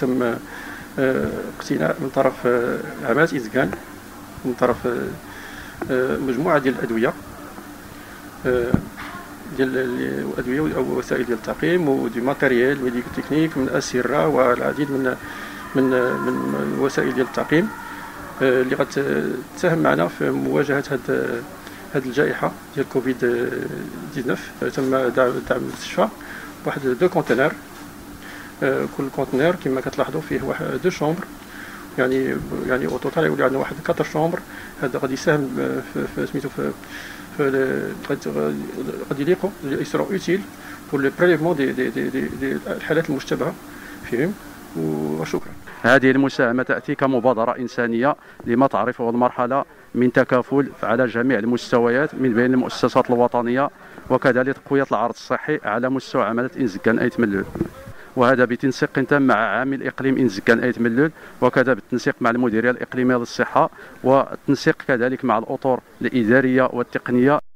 تم اقتناء من طرف عمالة إنزكان من طرف مجموعة ديال الأدوية أو وسائل ديال التعقيم ودي ماتيريال ميديكو تكنيك من أسرة والعديد من وسائل ديال التعقيم اللي غتساهم معنا في مواجهة هذه الجائحة ديال كوفيد 19. تم دعم المستشفى بواحد 2 كونتينر، كل كونتينر كما كتلاحظوا فيه واحد 2 شومبر، يعني او توتال يولي عندنا واحد 4 شومبر. هذا غادي يساهم في سميتو في غادي يليقوا يسرو اوتيل بور لو بريليفمون دي الحالات المشتبهه فيهم. وشكرا. هذه المساهمة تأتي كمبادرة إنسانية لما تعرفه المرحلة من تكافل على جميع المستويات من بين المؤسسات الوطنية وكذلك تقوية العرض الصحي على مستوى عمالة إنزكان أيت ملول، وهذا بتنسيق تام مع عامل إقليم إنزكان أيت ملول، وكذا بالتنسيق مع المديرية الإقليمية للصحة، والتنسيق كذلك مع الأطر الإدارية والتقنية.